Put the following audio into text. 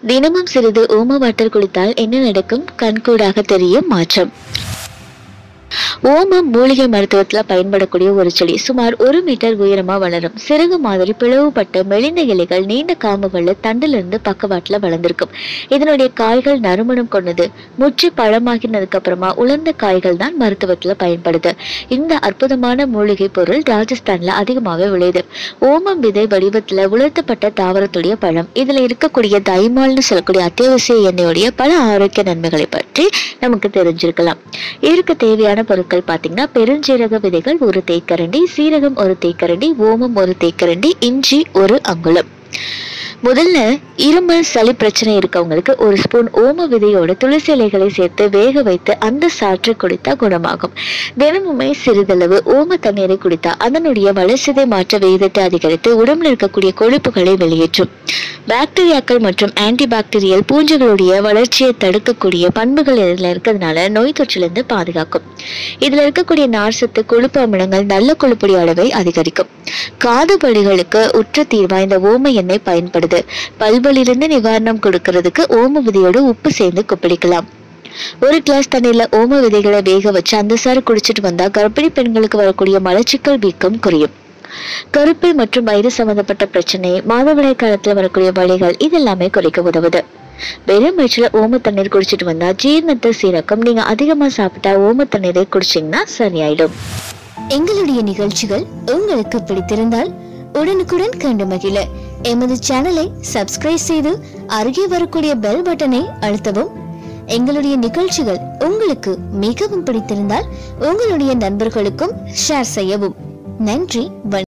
தினமும் சிறிது ஓம வாட்டர் குளித்தால் என்ன நடக்கும்? கண்கூடாக தெரியும் மாற்றம். ஓமம் மூலிகை மருத்துவத்துல பயன்படக்கூடிய ஒரு செடி. சுமார் 1 மீட்டர் உயரமா வளரும். சிறகு மாதிரி பிளவுபட்ட மெலிந்த இலைகள் நீண்ட காம்புகள்ல தண்டிலிருந்து பக்கவாட்டுல வளர்ந்திருக்கும். இதனுடைய காய்கள் நறுமணம் கொண்டது. முற்றி பழமாகினதுக்கு அப்புறமா உலர்ந்த காய்கள் தான் மருத்துவத்துல பயன்படுது. இந்த அற்புதமான மூலிகை பொருள் ராஜஸ்தான்ல அதிகமாவே விளையுது. ஓமம் விதை வடிவத்துல உலர்த்தப்பட்ட தாவரத்துடைய பழம். இதுல இருக்கக்கூடிய தைமால்னு சொல்லக்கூடிய அத்தியாவசிய எண்ணெயுடைய பல ஆரோக்கிய நன்மைகளை பற்றி நமக்கு தெரிஞ்சிருக்கலாம். இதற்கு தேவையான பொருட்கள் பாத்தீங்கன்னா, பெருஞ்சீரக விதைகள் 1 தேக்கரண்டி, சீரகம் 1 தேக்கரண்டி, ஓமம் 1 தேக்கரண்டி, இஞ்சி 1 அங்குலம். முதல்ல இருமல் சளி பிரச்சனை இருக்கவங்களுக்கு 1 ஸ்பூன் ஓம விதையோட துளசி இலைகளை சேர்த்து வேக வைத்து அந்த சாற்றை குடித்தா குணமாகும். தினமுமே சிறிதளவு ஓம தண்ணீரை குடித்தா அதனுடைய வளர்சிதை மாற்ற விகிதத்தை அதிகரித்து உடம்புல இருக்கக்கூடிய கொழுப்புகளை வெளியேற்றும். பாக்டீரியாக்கள் மற்றும் ஆன்டிபாக்டீரியல் பூஞ்சைகளுடைய வளர்ச்சியை தடுக்கக்கூடிய பண்புகள் இதுல இருக்கிறதுனால நோய் தொற்றிலிருந்து பாதுகாக்கும். இதுல இருக்கக்கூடிய நார்சத்து, கொழுப்பு அமிலங்கள் நல்ல கொழுப்புடைய அளவை அதிகரிக்கும். காது வலிகளுக்கு உற்ற தீர்வா இந்த ஓம எண்ணெய் பயன்படுது. பல்வலிருந்து நிவாரணம் கொடுக்கறதுக்கு ஓம விதையோடு உப்பு சேர்ந்து கொப்பளிக்கலாம். 1 கிளாஸ் தண்ணீர்ல ஓம விதைகளை வேக வச்சு அந்த சாறு குடிச்சிட்டு வந்தா கர்ப்பிணி பெண்களுக்கு வரக்கூடிய மலச்சிக்கல் வீக்கம் குறையும். கருப்பை மற்றும் வயிறு சம்பந்தப்பட்ட பிரச்சனை, மாதவிடாய் காலத்துல வரக்கூடிய வலிகள் இதெல்லாமே குறைக்க உதவுது. வெறும் வயிற்றுல ஓம தண்ணீர் குடிச்சிட்டு வந்தா ஜீரணத்தை சீராக்கும். நீங்க அதிகமா சாப்பிட்டா ஓம தண்ணீரை குடிச்சீங்கன்னா சரியாயிடும். எங்களுடைய நிகழ்ச்சிகள் உங்களுக்கு பிடித்திருந்தால் உடனுக்குடன் கண்டு மகிழ எமது சேனலை சப்ஸ்கிரைப் செய்து அருகே வரக்கூடிய பெல் பட்டனை அழுத்தவும். எங்களுடைய நிகழ்ச்சிகள் உங்களுக்கு மிகவும் பிடித்திருந்தால் உங்களுடைய நண்பர்களுக்கும் ஷேர் செய்யவும். நன்றி.